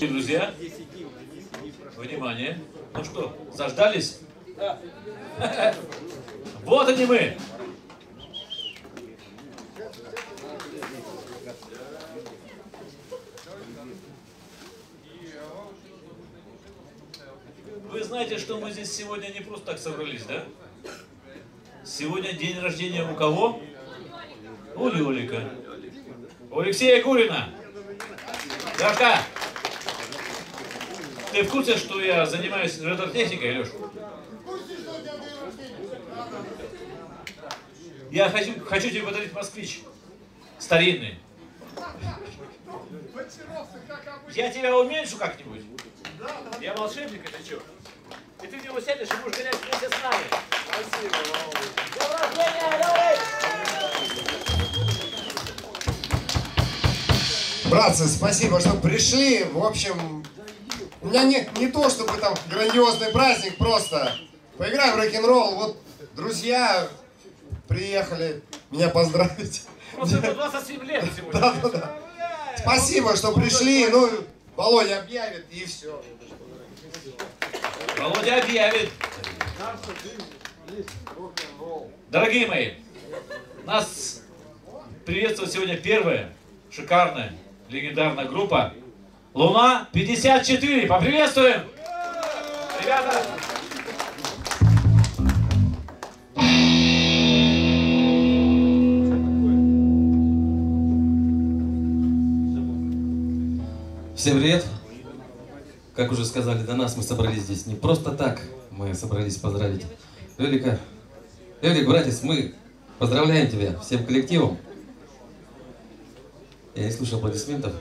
Друзья, внимание. Ну что, заждались? Да. Вот они мы. Вы знаете, что мы здесь сегодня не просто так собрались, да? Сегодня день рождения у кого? У Лёлика. У Алексея Гурина. Сашка, ты в курсе, что я занимаюсь ретро-техникой, Лёш? Я хочу тебе подарить москвич. Старинный. Я тебя уменьшу как-нибудь. Я волшебник, это что? И ты в него сядешь и будешь гонять вместе с нами. Спасибо, Братцы, спасибо, что пришли. В общем, у меня не то, чтобы там грандиозный праздник, просто поиграем в рок-н-ролл. Вот друзья приехали меня поздравить. Просто 27 лет сегодня. Да. Спасибо, что пришли. Ну, Володя объявит, и все. Володя объявит. Дорогие мои, нас приветствует сегодня первая шикарная, легендарная группа Луна-54. Поприветствуем! Ребята! Всем привет! Как уже сказали до нас, мы собрались здесь не просто так. Мы собрались поздравить Лёлика. Лёлик, братец, мы поздравляем тебя всем коллективом. Я не слышал аплодисментов.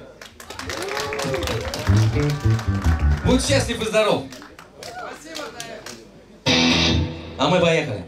Будь счастлив и здоров! А мы поехали!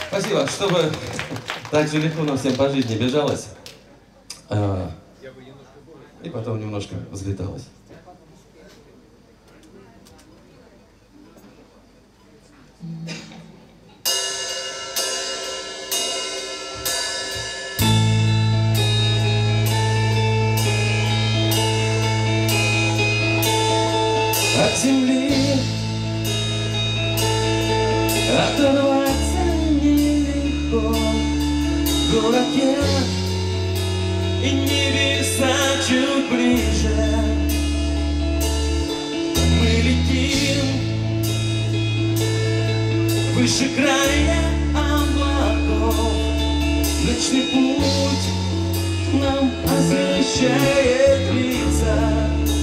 Спасибо, чтобы так же легко нам всем по жизни бежалось. И потом немножко взлеталось. От земли оторваться нелегко. Город я и небеса чуть ближе. Мы летим выше края облаков. Ночный путь нам освещает лица.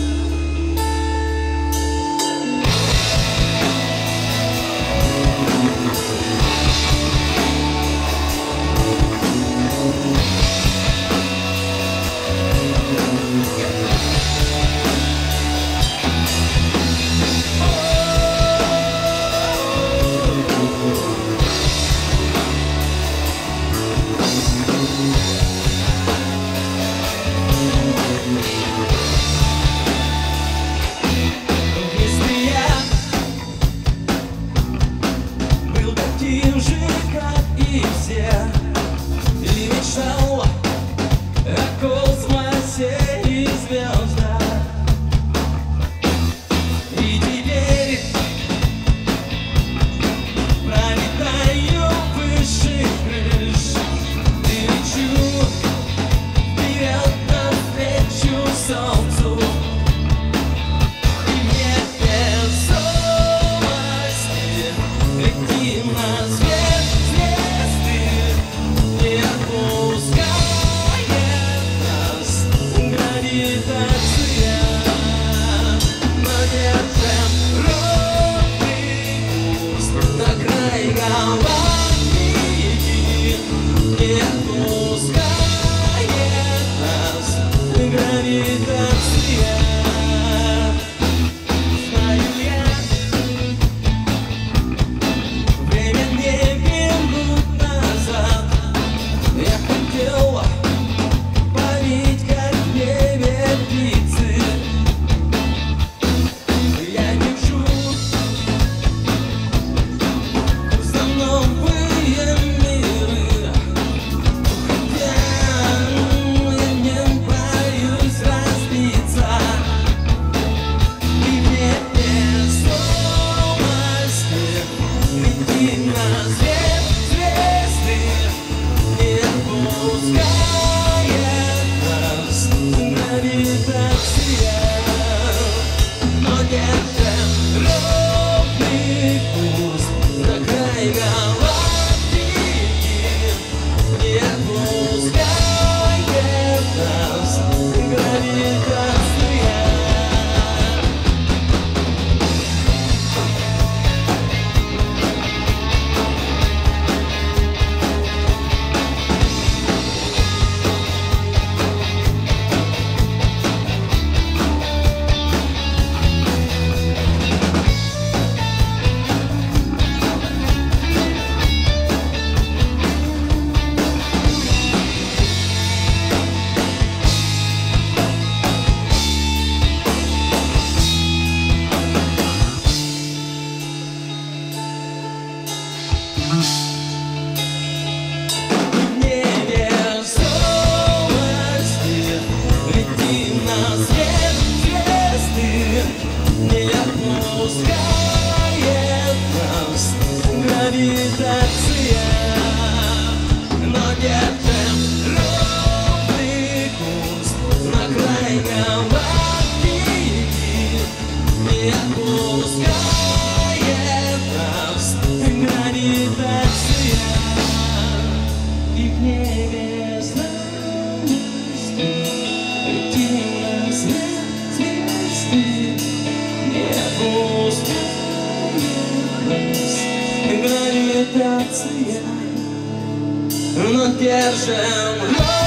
Но держим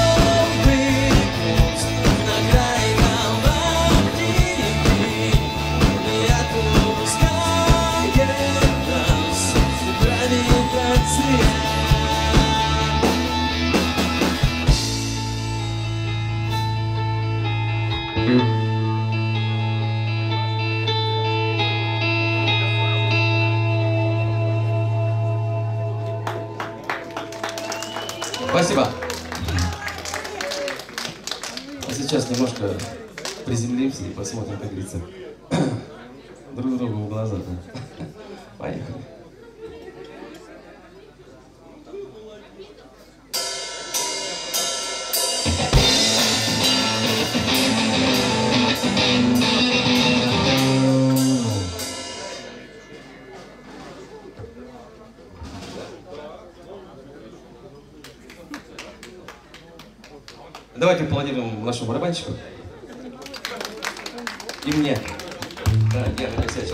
ровный курс на край галактики. Не отпускает нас гравитация. Спасибо. А сейчас немножко приземлимся и посмотрим, как говорится, друг другу в глаза. Да? Поехали. Давайте аплодируем нашему барабанщику. И мне. Да, я накосячил.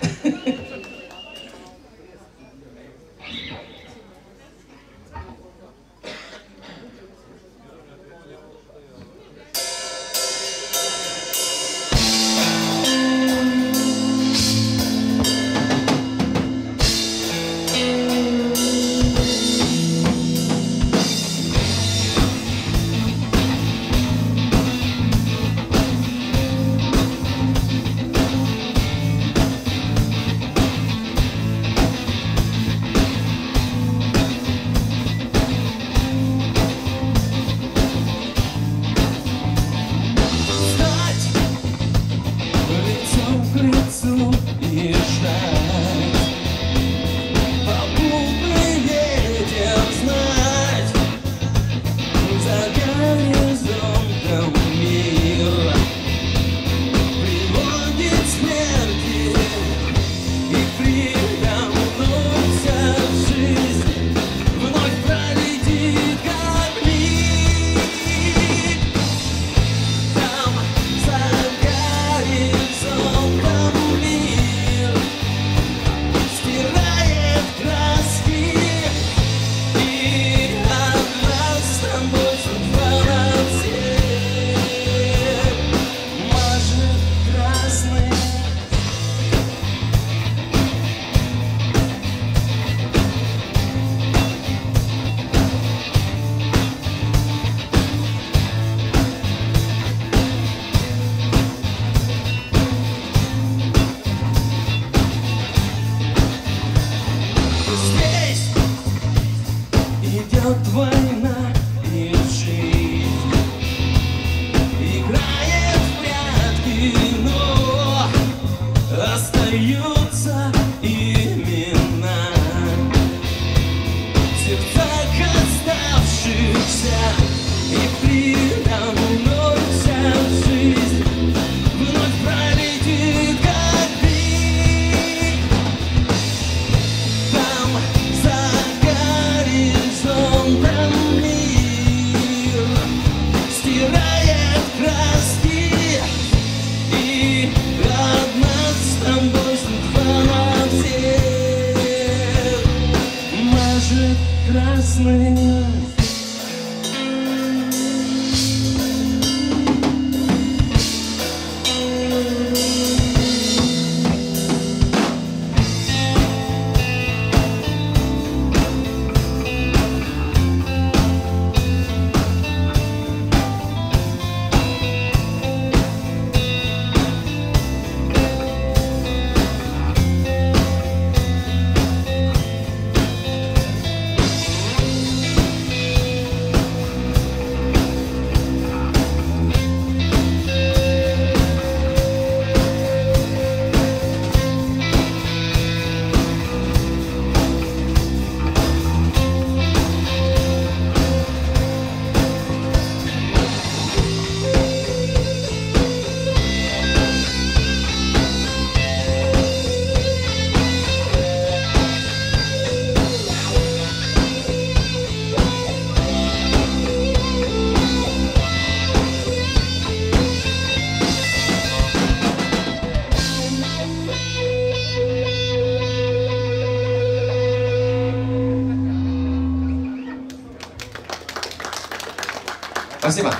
Спасибо.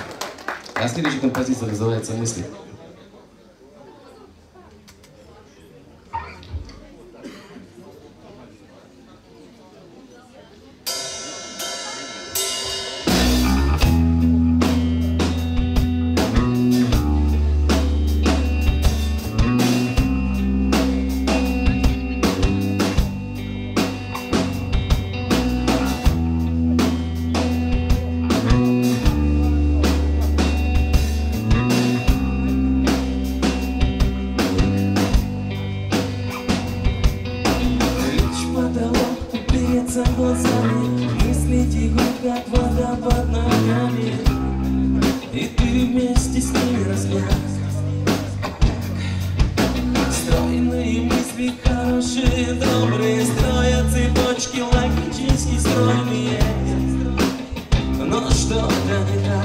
А следующая композиция называется «Мысли». встретиться глазами, мысли текут, как вода под ногами, и ты вместе с ними размяк. Стройные мысли, хорошие, добрые, строят цепочки логически стройные, но что-то не так.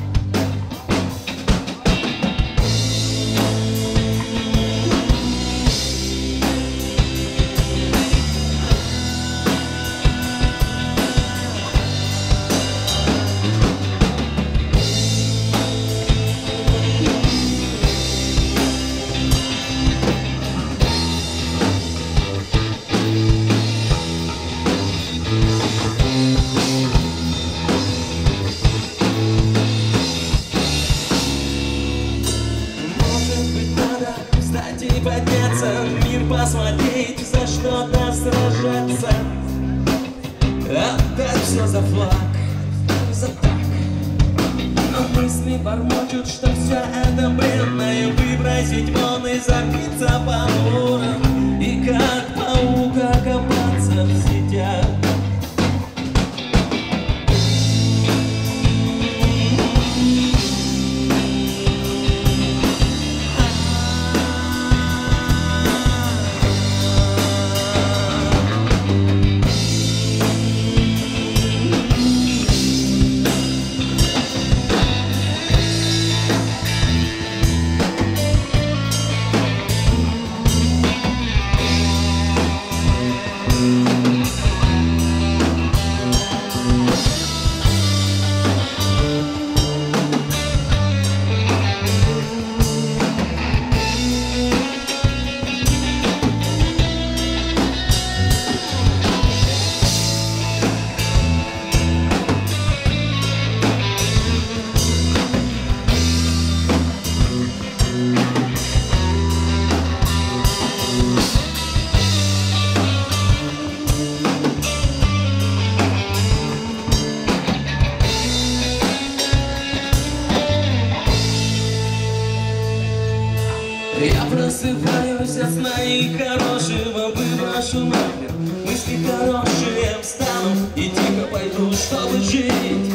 Подняться, мир посмотреть, за что-то сражаться, отдать все за флаг, за так. Но мысли бормочут, что все это бренно, и выбросить вон и забиться по мурам, и как паука копаться в сетях. Я просыпаюсь от сна и хорошего выброшу нахер. Мысли хорошие, встану и тихо пойду, чтобы жить.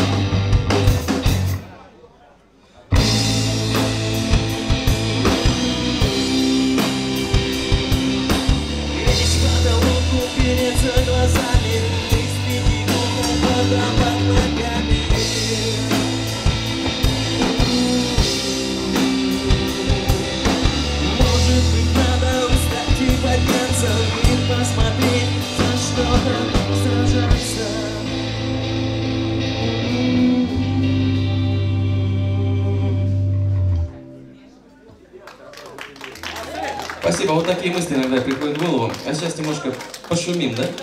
Видишь потолок, перед глазами, мысли текут, вода под ногами. Подняться, мир посмотреть, за что-то сражаться. Спасибо, вот такие мысли иногда приходят в голову. А сейчас немножко пошумим, да?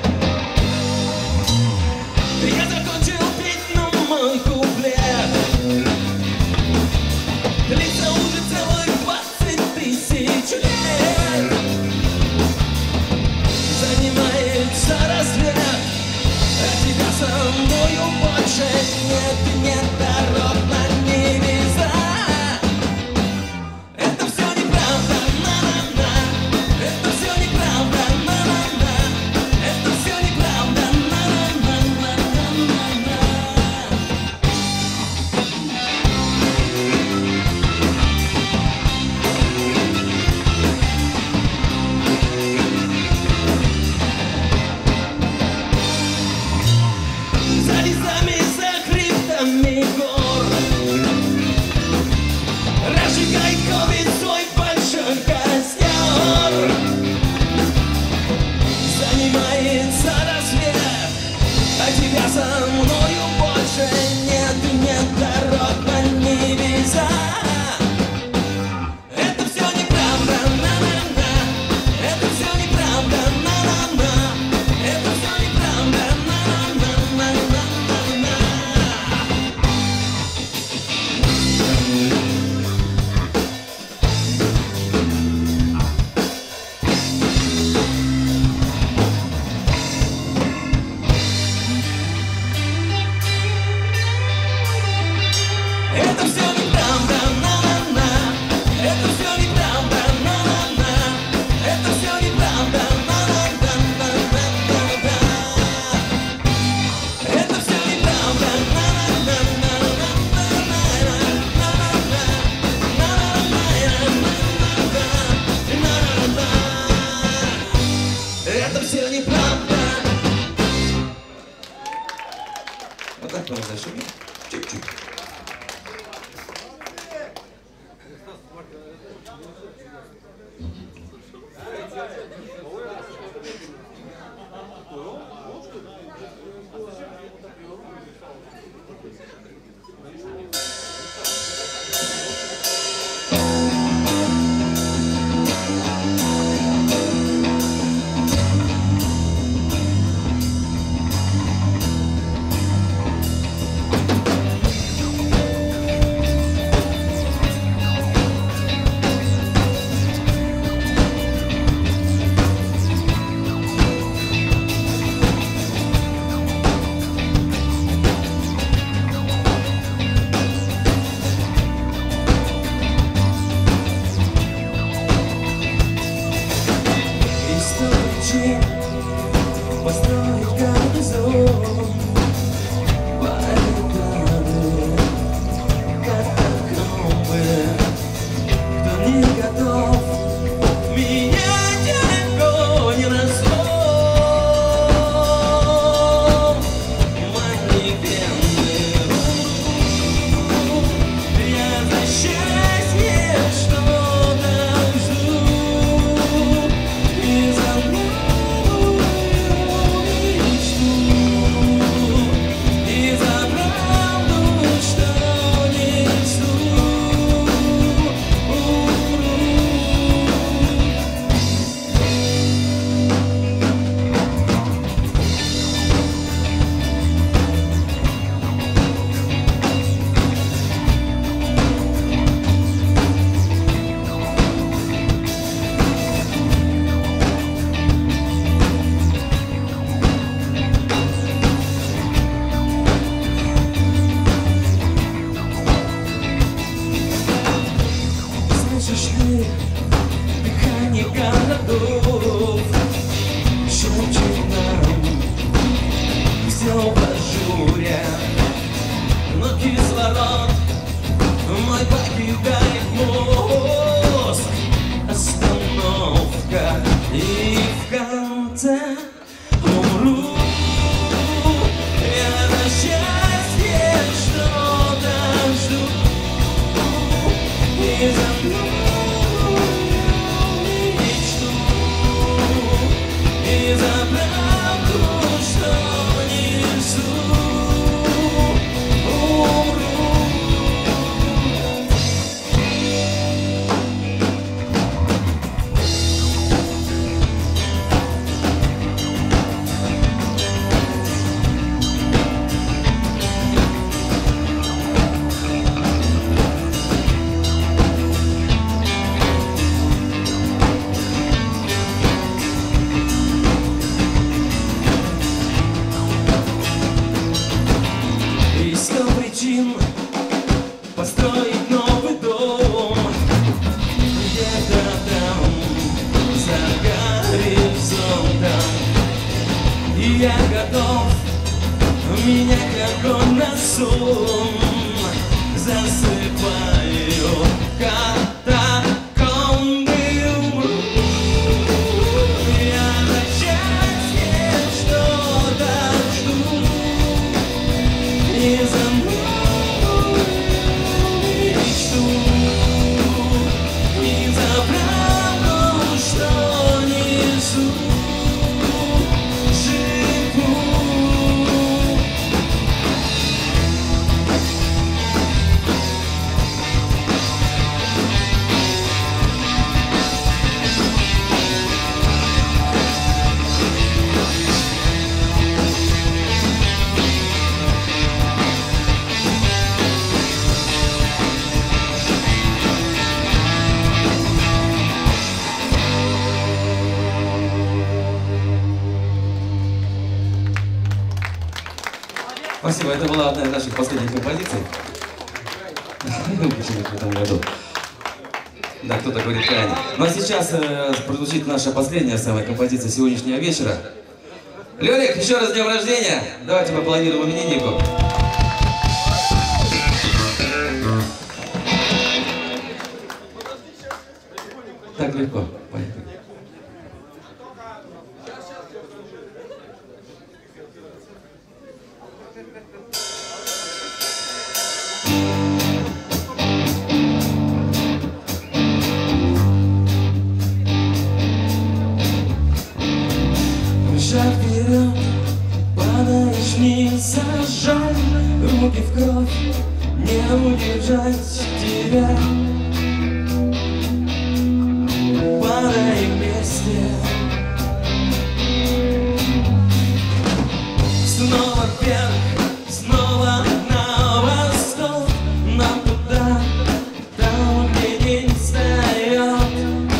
Я закончил петь, но мой куплет Это все неправда, на-на-на. Это все неправда, на-на-на. Это все неправда, на-на-на-на-на-на-на. Это все неправда, это все неправда. Вот так надо зашибить. Чуть-чуть. Построить гарнизон поэтами, катакомбы. Кто не готов менять легко не разлом. Манекены, я за счастье что-то жду и за мной. Слышишь ли дыхание городов, шепчет нам все в ажуре, но кислород мой покидает мозг. Остановка и в конце умру. Я на счастье что-то жду и за мной мечту, и за правду, что несу, умру. И 100 причин построить новый дом где-то там, за горизонтом. И я готов менять огонь на сон. Засыпаю катакомбы, умру. Я на счастье что-то жду и за мной мечту, и за правду, что несу, живу. Спасибо, это была одна из наших последних композиций. в этом году. Да, кто-то говорит крайне. Ну а сейчас прозвучит наша последняя самая композиция сегодняшнего вечера. Лёлик, еще раз с днем рождения. Давайте поаплодируем имениннику. Так легко. Поехали. Шаг вперед, падаешь вниз, зажал руки в кровь, не удержать тебя. Падаем вместе, снова вверх, снова на восток, нам туда, там, где день встает.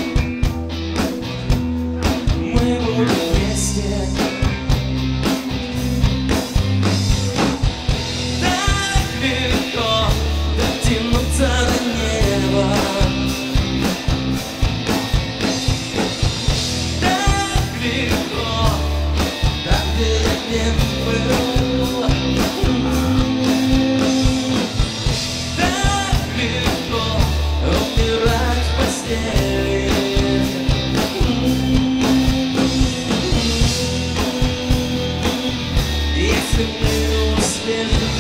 Мы будем вместе. Так легко дотянуться до неба. Так легко, там, где я не был. Так легко умирать в постели. Если мы успели.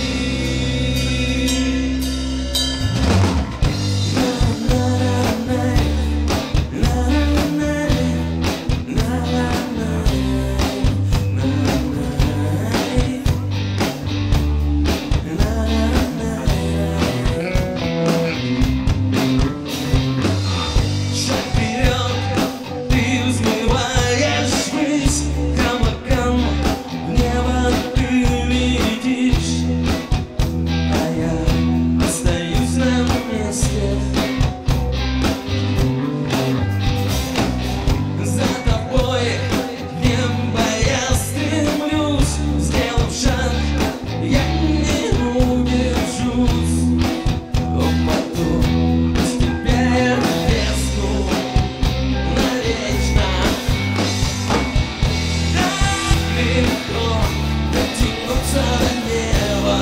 Шаг вперед, ты взмываешь ввысь, камаком в небо ты летишь, а я остаюсь на месте. За тобой в небо я стремлюсь, сделав шаг, я не удержусь. Упаду, с тебя я тресну навечно. Так легко дотянуться до неба.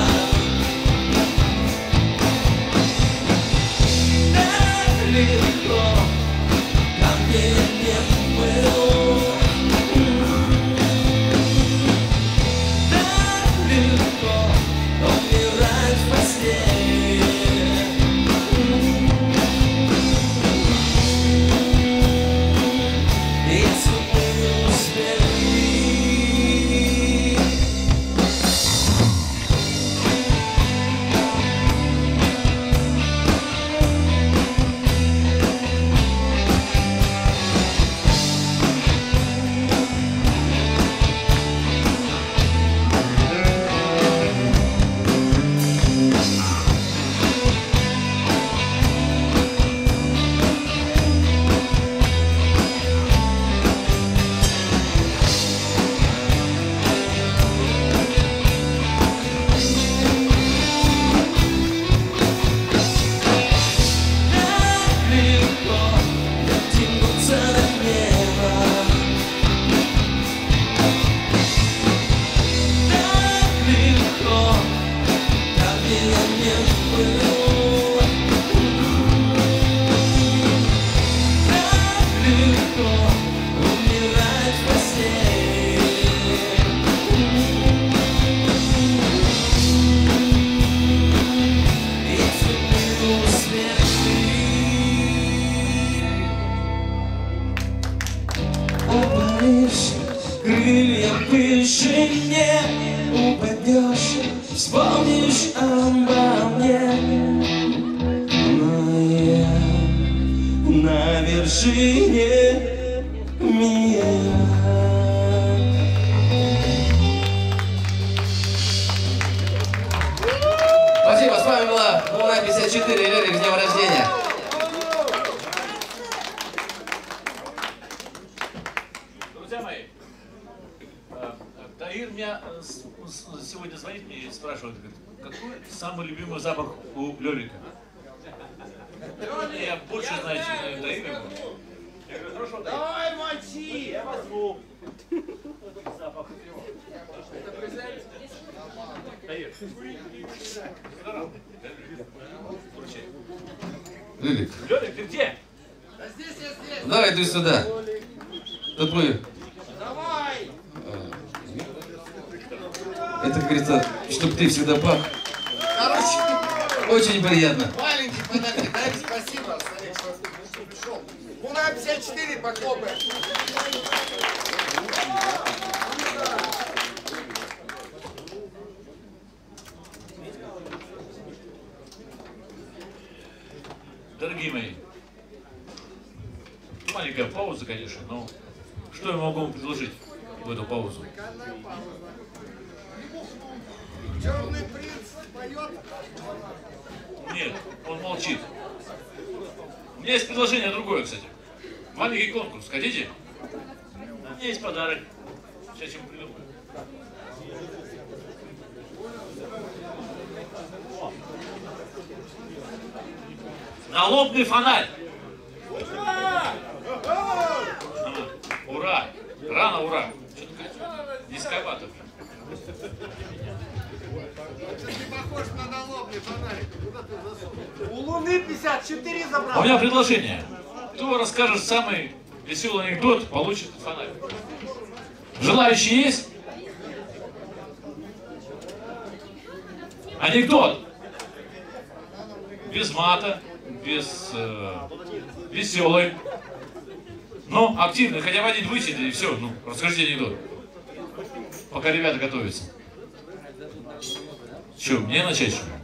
Так легко, там, где я не был. Так легко умирать в постели. Если мы успели. Так легко дотянуться до неба. Так легко, там, где я не был. Так легко умирать в постели. Если мы успели. Упадешь, крылья выше не упадешь, вспомнишь обо мне. Но я на вершине мира. Спасибо, с вами была Луна 54, Лёлик, с днем рождения. Друзья мои, Таир меня сегодня сегодня звонит мне и спрашивает, говорит, какой самый любимый запах у Лёлика? Я больше знаю, чем даю ему. Я говорю, хорошо, давай мочи, я возьму. Запах. Лёлик. Лёлик, ты где? Давай, иди сюда. Тут мы... Давай! Это, как говорится, чтоб ты всегда пах. Короче, Очень приятно. маленький подарок. Дай спасибо, Старик, что пришел. Луна 54 похлопаем. Дорогие мои, маленькая пауза, конечно, но что я могу вам предложить в эту паузу? Черный принц поет. Нет, он молчит. У меня есть предложение другое, кстати. Маленький конкурс. Хотите? У меня есть подарок. Сейчас ему придумаю. Налобный фонарь. Ура! Ура! Рано ура! Что-то низковато. Ты похож на налобный фонарик. Куда ты засунул? У Луны 54 забрал. А у меня предложение. Кто расскажет самый веселый анекдот, получит фонарь. Желающие есть? Анекдот. Без мата, без веселый. Но активный, хотя бы один высидели и все. Ну, расскажите анекдот. Пока ребята готовятся. Что, мне начать, что ли?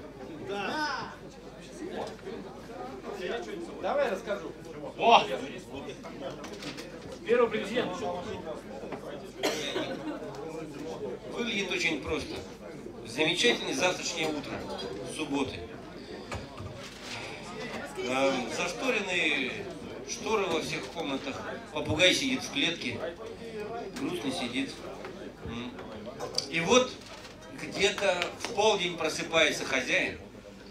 Давай расскажу. О! Первый президент. Выглядит очень просто. Замечательное завтрашнее утро, субботы. Зашторены шторы во всех комнатах. Попугай сидит в клетке, грустно сидит. И вот где-то в полдень просыпается хозяин.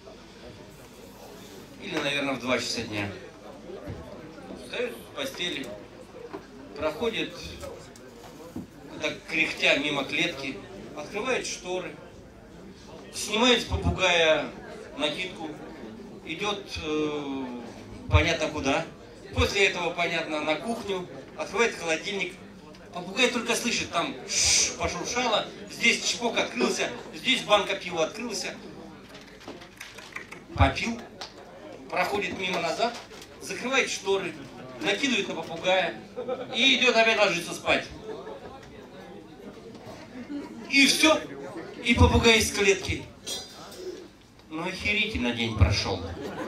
Или, наверное, в 2 часа дня. Встает в постели, проходит, так кряхтя мимо клетки, открывает шторы, снимает с попугая накидку, идет понятно куда. После этого, понятно, на кухню, открывает холодильник. Попугай только слышит, там пошуршало, здесь чпок открылся, здесь банка пива открылся. Попил, проходит мимо назад, закрывает шторы, накидывает на попугая и идет опять ложиться спать. И все, и попугай из клетки. Ну, охерительно день прошел.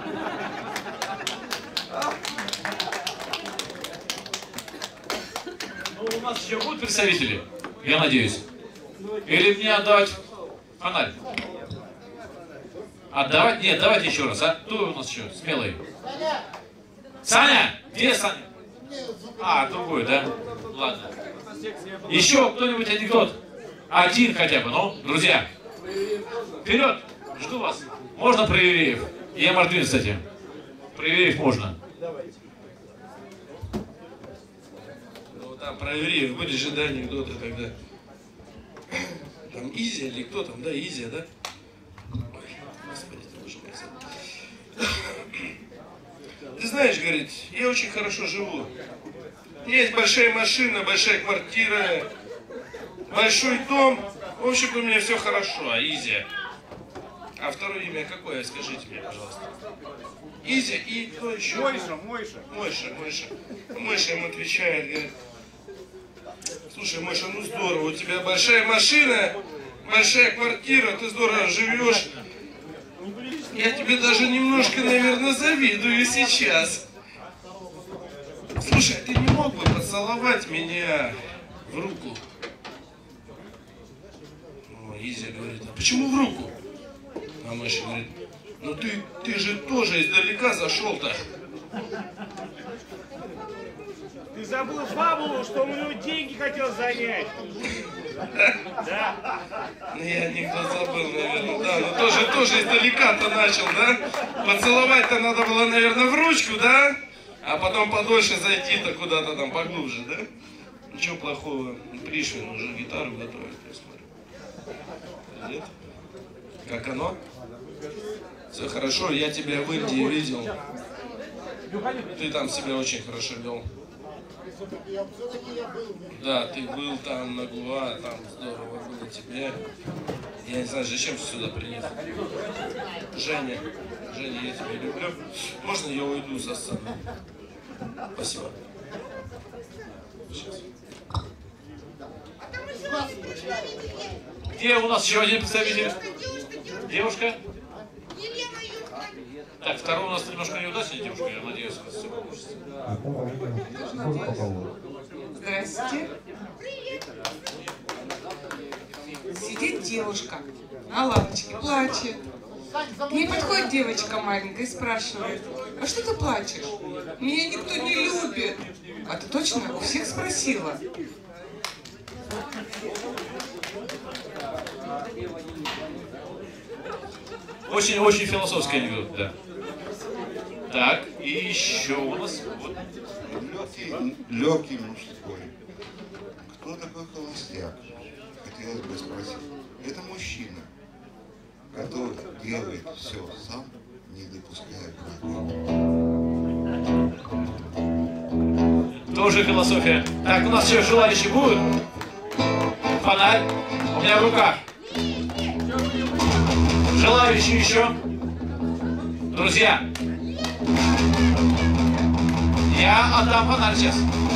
Ну, у нас еще будут представители, я надеюсь. Или мне отдавать фонарь? Отдавать? Нет, давайте еще раз, а? Кто у нас еще смелый? Саня! Где Саня? А, другой, да? Ладно. Еще кто-нибудь анекдот? Один хотя бы, ну, друзья. Вперед! Жду вас. Можно про евреев? Я мордвин, кстати. Про евреев можно. Ну, там про евреев были же, да, анекдоты, когда там Изия или кто там, да, Изия, да? Ой, господи, ты боже мой. Ты знаешь, говорит, я очень хорошо живу. У меня есть большая машина, большая квартира, большой дом. В общем-то, у меня все хорошо, а Изия. А второе имя какое, скажите мне, пожалуйста. Изя и кто еще? Мойша ему отвечает, говорит, слушай, Мойша, ну здорово, у тебя большая машина, большая квартира, ты здорово живешь. Я тебе даже немножко, наверное, завидую сейчас. Слушай, а ты не мог бы поцеловать меня в руку? Ну, Изя говорит, а почему в руку? А Мойша говорит, ну ты же тоже издалека зашел-то. Ты забыл фабулу, что он у него деньги хотел занять. Ну, я анекдот забыл, наверное, да. Ну, тоже издалека-то начал, да? Поцеловать-то надо было, наверное, в ручку, да? А потом подольше зайти-то куда-то там поглубже, да? Ничего плохого. Пришвин уже гитару готовит, я смотрю. Нет? Как оно? Все хорошо, я тебя в Индии видел. Ты там себя очень хорошо вел. Да, ты был там на Гуа, там здорово было тебе. Я не знаю, зачем ты сюда приехал. Женя, я тебя люблю. Можно я уйду со сцены? Спасибо. Сейчас. Где у нас еще один представитель? Девушка? Так, второй у нас немножко неудачная девушка, я надеюсь, у вас все получится. Здрасте. Сидит девушка на лавочке, плачет. К ней подходит девочка маленькая и спрашивает: а что ты плачешь? Меня никто не любит. А ты точно у всех спросила? Очень философский анекдот, да. Так, и еще у нас... Вот. Легкий мужской. Кто такой холостяк? Хотелось бы спросить. Это мужчина, который делает все сам, не допуская брака. Тоже философия. Так, у нас еще желающие будут? Фонарь у меня в руках. Желающие еще? Друзья, я отдам фонарь сейчас.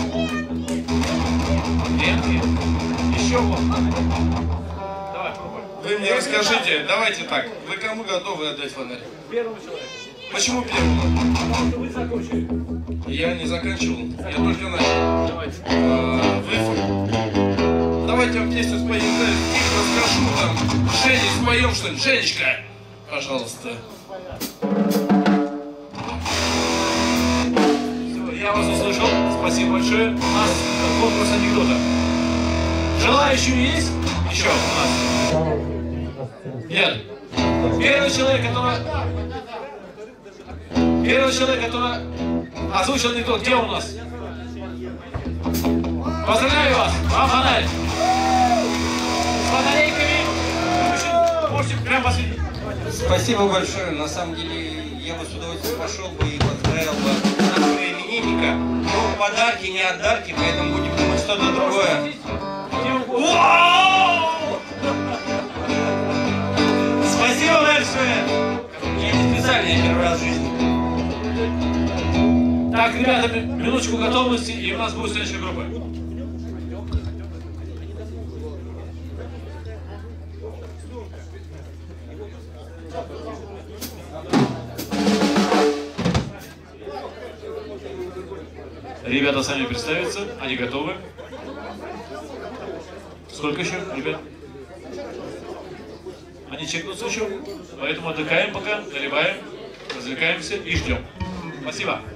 Нет. Еще вот. Давай, пробуй. Вы мне расскажите, давайте так, вы кому готовы отдать фонарь? Первому человеку. Почему первому? Потому что вы закончили. Я не заканчивал, я только начал. Вы... Давайте вам песню споем, стих расскажу там. Жене споем что-нибудь. Женечка, пожалуйста. Все, я вас услышал. Спасибо большое. У нас конкурс анекдота. Желающие есть? Еще у нас. Нет. Первый человек, который озвучил анекдот, где у нас? Поздравляю вас! Вам фонарь! С фонарейками! Можете прямо посветить. Спасибо большое. На самом деле, я бы с удовольствием пошел бы и поздравил бы нашего именинника. Но подарки не отдарки, поэтому будем думать что-то другое. Спасибо большое! Я не специально, я первый раз в жизни. Так, ребята, минуточку готовности, и у нас будет следующая группа. Ребята сами представятся, они готовы. Сколько еще, ребят? Они чекнутся еще, поэтому отдыхаем пока, наливаем, развлекаемся и ждем. Спасибо.